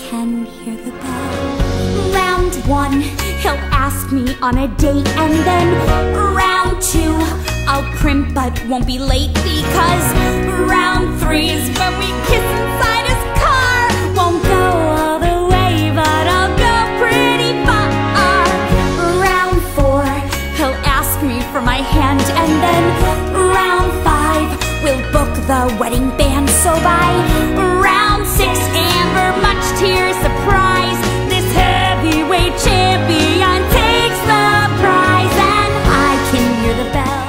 can hear the bell. Round one, he'll ask me on a date, and then round two, I'll primp but won't be late, because round three is when we kiss inside his car. Won't go all the way, but I'll go pretty far. Round four, he'll ask me for my hand, and then round five, we'll book the wedding band. So by round six, Amber, much to your surprise, this heavyweight champion takes the prize, and I can hear the bell.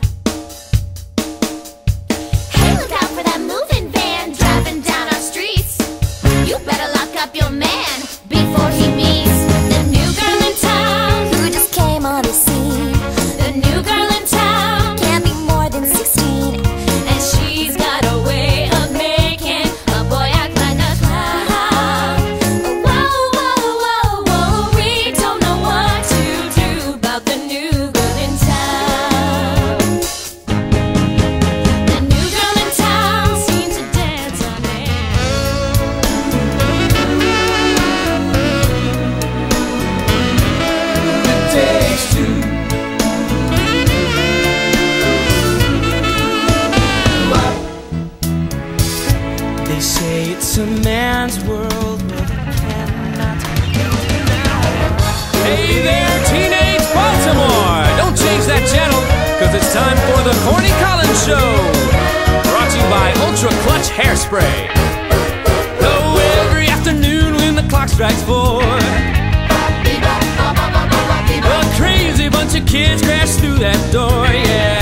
Hey, look out for that moving van driving down our streets. You better lock up your man before he meets the new girl in town Who just came on the scene. The new girl in town, Can't be more than 16. and she's got a way of making a boy act like a clown. Whoa, whoa, whoa, whoa, we don't know what to do about the new girl in town. The new girl in town seems to dance on air. It takes two. They say it's a man's world, but it cannot be. Hey there, teenage Baltimore! Don't change that channel, cause it's time for the Corny Collins Show. Brought to you by Ultra Clutch Hairspray. Oh, every afternoon when the clock strikes 4, a crazy bunch of kids crash through that door, yeah.